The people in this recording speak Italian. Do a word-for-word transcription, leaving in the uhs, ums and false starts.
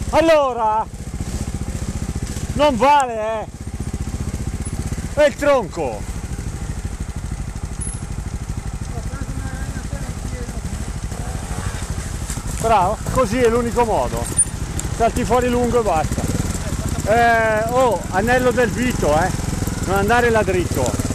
Allora, non vale, eh! È il tronco! Bravo, così è l'unico modo. Salti fuori lungo e basta. Eh, oh, anello del Vito, eh! Non andare là dritto.